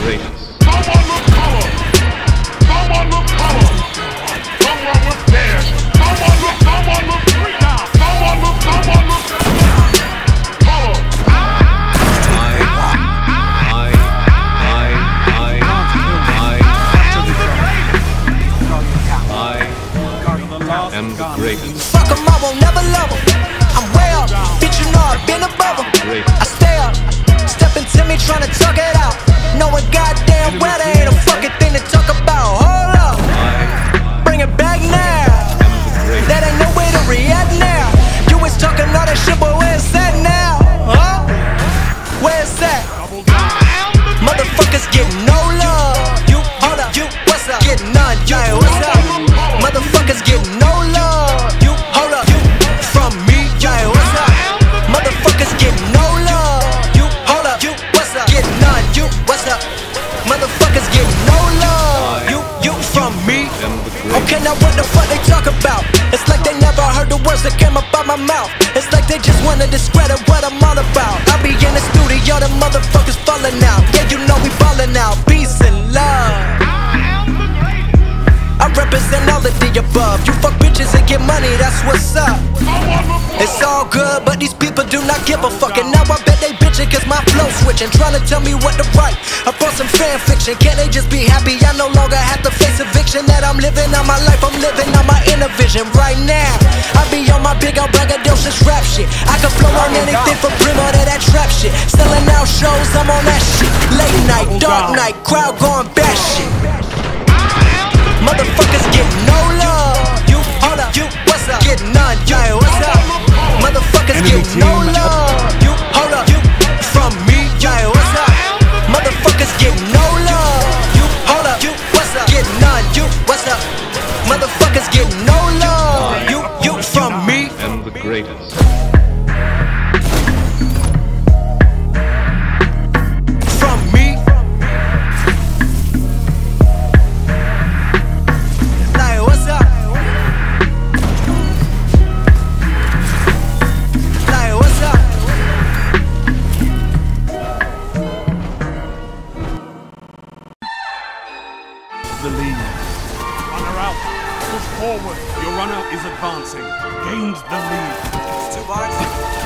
greatest. Someone look color. Someone look color. Someone look dash. Someone look freak out. Someone look color. I am the greatest. Fuck 'em, I won't never love 'em. I'm way up, bitch, you know I've been above 'em. I stay up, step into me tryna talk it out. Knowing goddamn well there ain't a fucking thing to talk about. Hold up, bring it back now. That ain't no way to react now. You was talking all that shit, but where's that now? Huh? Where's that? Motherfuckers get no love. You, hold up, you, what's up? Get none, you, what's up? Motherfuckers get no love. You, hold up, you, from me, yeah, what's up? Motherfuckers get no love. You, hold up, you, what's up? Get none, you, what's up? Motherfuckers get no love. You from me. Okay, now what the fuck they talk about? It's like they never heard the words that came up out my mouth. It's like they just wanna discredit what I'm all about. I be in the studio, the motherfuckers falling out. Yeah, you know we ballin' out. Peace and love. I represent all of the above. You fuck bitches and get money, that's what's up. It's all good, but these people do not give a fuck. And now I bet they bitchin' cause my flow switchin', trying to tell me what to write. I brought some fan fiction, can't they just be happy? I no longer have to face eviction. That I'm living on my life, I'm living on my inner vision right now. I be on my big old braggadocious rap shit. I can flow on anything from Primo to that trap shit. Selling out shows, I'm on that shit. Late night, dark night, crowd going bad shit. Motherfuckers get no love. You, hold up, you, what's up? Get none, yeah, what's up? Motherfuckers get no love. You, hold up, you, from me, yeah, what's up? Motherfuckers get no love. You, hold up, you, what's up? Get none, you, what's up? Motherfuckers get no love. You from me. I am the greatest. The lead. Runner out. Push forward. Your runner is advancing. Gains the lead. It's 2 bars.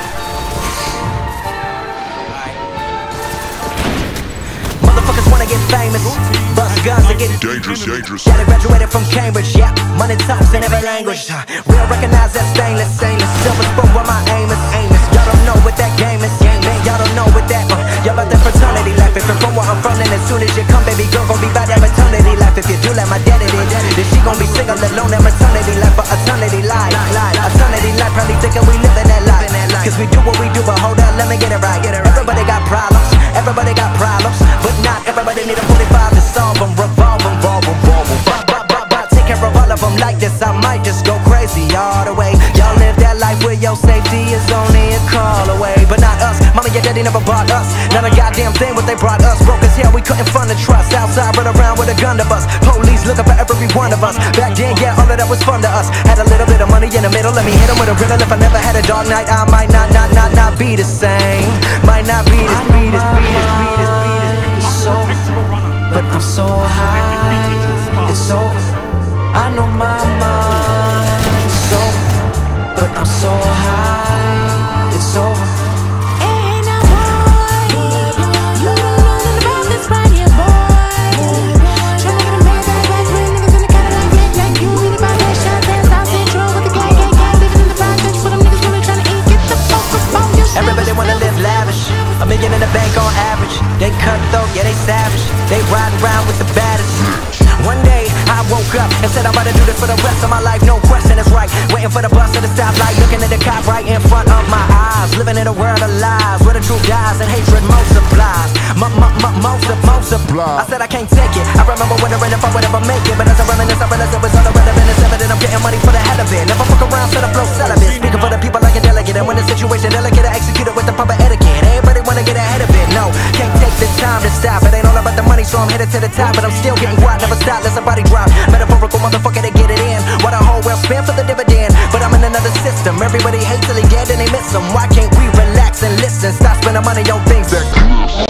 Motherfuckers wanna get famous. Bust guns to get Dangerous. Yeah, they graduated from Cambridge. Yeah, money talks in every language. We'll recognize that stainless. Silver spoon where my aim is. Y'all don't know what that game is. Y'all don't know what that. Y'all about that fraternity life. If you're from where I'm from, then as soon as you come, baby girl, gon' be by that maternity life. If you do like my daddy did, then she gon' be single alone at maternity life for eternity life. Eternity life, probably thinking we living that life. Cause we do what we do, but hold up, let me get it right. Everybody got problems, but not everybody need a 45 to solve them. Revolve them. Take care of all of them like this, I might just go crazy all the way. Y'all live that life where your safety is only a call away. But not us, mommy and daddy never bought us. Not a goddamn thing what they brought us. Broke as hell, we couldn't fund the trust. Outside, run around with a gun to bust. Police looking for every one of us. Back then, yeah, all of that was fun to us. Had a little bit of money in the middle, let me hit 'em with a riddle. If I never had a dark night, I might not be the same. Might not be this. So, but I'm so high. It's over. I know my mind. It's over, but I'm so high. It's over. Everybody wanna live lavish, $1 million in the bank on average. They cutthroat, yeah they savage. They ride around with the baddest. One day I woke up and said I'm about to do this for the rest of my life. No question, it's right. Waiting for the bus at the stoplight, looking at the cop right in front of my eyes. Living in a world of lies, where the truth dies and hatred multiplies. Multiply. I said I can't take it. I remember wondering if I would ever make it, but as I reminisce, I realized it was all irrelevant. It's evident I'm getting money for the hell of it. Never fuck around, set a flow celibate. Speaking for the people like a delegate, and when the situation delicate, I execute it with the proper etiquette. Everybody wanna get ahead of it. No, can't take the time to stop. It ain't all about the money, so I'm headed to the top. But I'm still getting quiet, never stop, let somebody drop. Metaphorical motherfucker to get it in. What a whole world spend for the dividend. But I'm in another system. Everybody hates till they dead and they miss them. Why can't we relax and listen? Stop spending money on things that